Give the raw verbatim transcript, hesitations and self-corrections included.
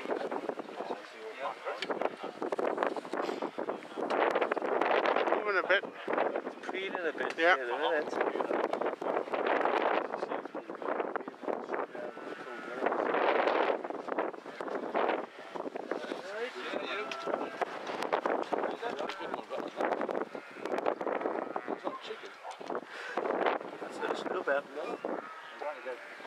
Moving a bit. It's peeling a bit. Yeah. At the minute. That's a little bit.